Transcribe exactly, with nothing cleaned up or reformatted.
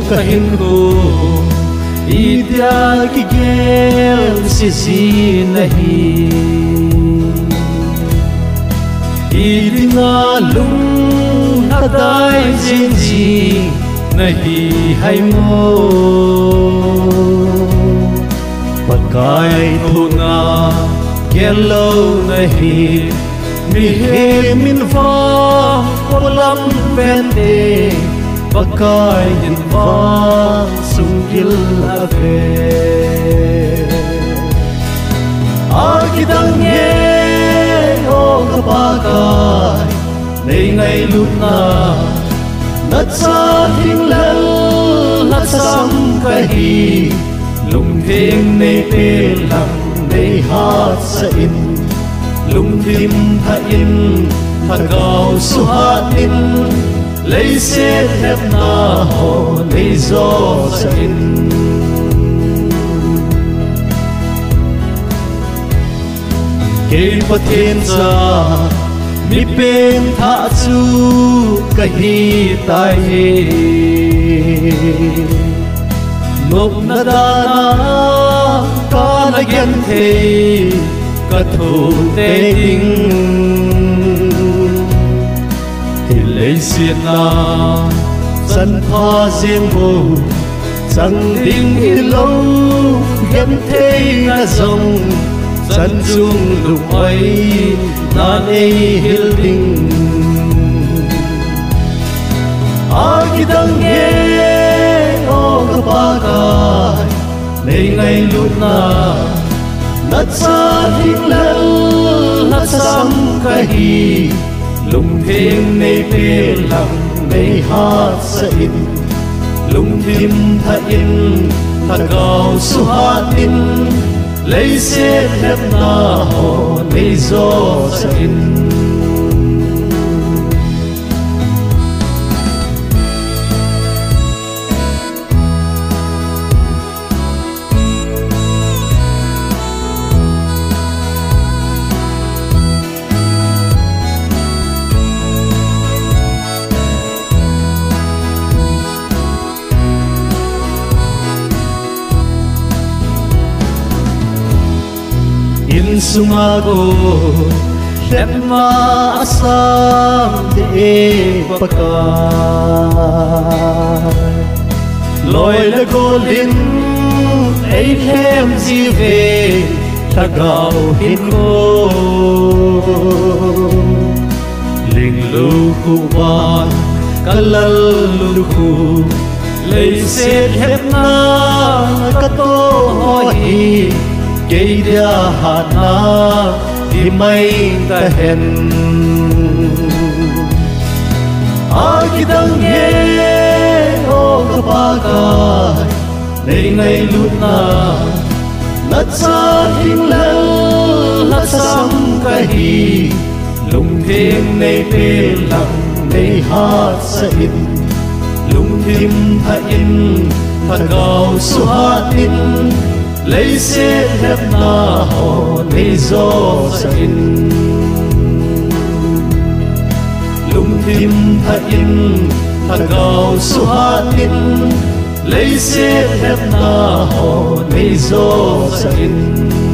kahinku idya kigel sisi nahi idinga lung hadai jinji nahi hai mo pakai thuna gelo nahi mihe min va kolam vente pakai in va sungil ave agidang ye o kapakai nei ngai luna nat sa thing lal nat sam kahi lung thing nei pe lam nei hat sa in lung tim tha in tha gao su hat in lấy xe thép na ho lấy gió sa in kê pa thiên sa mi pen tha chu kahi tai he ngop na da na ka na gen the ka thu te ding thì lấy xiên na dân pha riêng vô chẳng tiếng hi lâu ghen thế ngã rồng dân dung lục ấy nan ấy hill đình ai khi đang nghe ô kapakai nay ngày lúc na nát sa thinh lel nát sam kahi lung thêm nay pe lặng nay hát sa in lung tim tha in tha gao su hát in lấy xe thép na ho lấy gió sa in in sumago let ma asam de pakai loi le golin ei hem ji ve thagao hin ko ling lu ku ban kalal lu ku lấy se hep na ka to hoi cây dia hạt na thì mây ta hen ai khi đang nghe ô kapakai nay ngày lúc na nát sa thinh lel nát sam kahi lung thêm nay pe lặng nay hát sa in lung tim tha in tha gao su hát in lấy xe thép na ho lấy gió sa in lung tim tha in tha gao su hát in lấy xe thép na ho lấy gió sa in